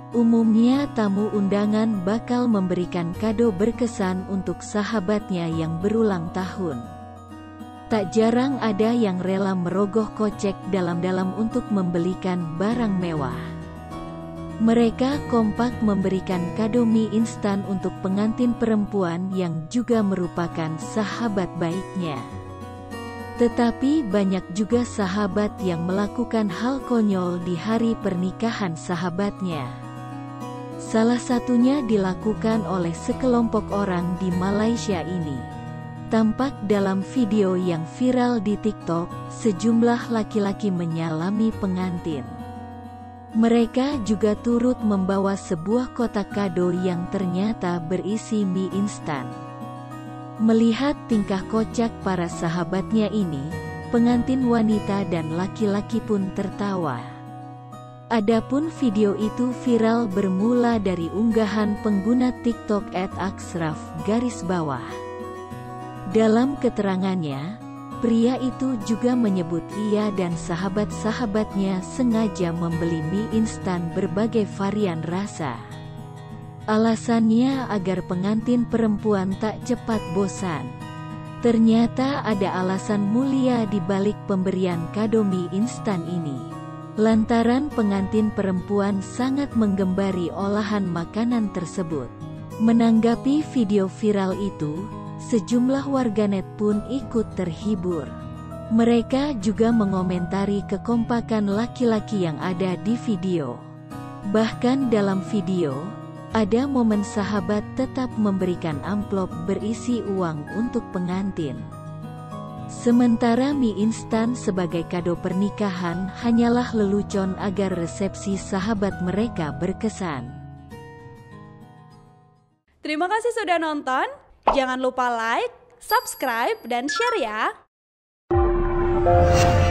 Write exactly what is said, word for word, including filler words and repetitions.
Umumnya tamu undangan bakal memberikan kado berkesan untuk sahabatnya yang berulang tahun. Tak jarang ada yang rela merogoh kocek dalam-dalam untuk membelikan barang mewah. Mereka kompak memberikan kado mie instan untuk pengantin perempuan yang juga merupakan sahabat baiknya. Tetapi banyak juga sahabat yang melakukan hal konyol di hari pernikahan sahabatnya. Salah satunya dilakukan oleh sekelompok orang di Malaysia ini. Tampak dalam video yang viral di TikTok, sejumlah laki-laki menyalami pengantin. Mereka juga turut membawa sebuah kotak kado yang ternyata berisi mie instan. Melihat tingkah kocak para sahabatnya ini, pengantin wanita dan laki-laki pun tertawa. Adapun video itu viral bermula dari unggahan pengguna TikTok et aksraf garis bawah. Dalam keterangannya, pria itu juga menyebut ia dan sahabat-sahabatnya sengaja membeli mie instan berbagai varian rasa. Alasannya agar pengantin perempuan tak cepat bosan. Ternyata ada alasan mulia di balik pemberian kado mie instan ini. Lantaran pengantin perempuan sangat menggembari olahan makanan tersebut. Menanggapi video viral itu, sejumlah warganet pun ikut terhibur. Mereka juga mengomentari kekompakan laki-laki yang ada di video. Bahkan dalam video, ada momen sahabat tetap memberikan amplop berisi uang untuk pengantin. Sementara mie instan sebagai kado pernikahan hanyalah lelucon agar resepsi sahabat mereka berkesan. Terima kasih sudah nonton. Jangan lupa like, subscribe, dan share ya.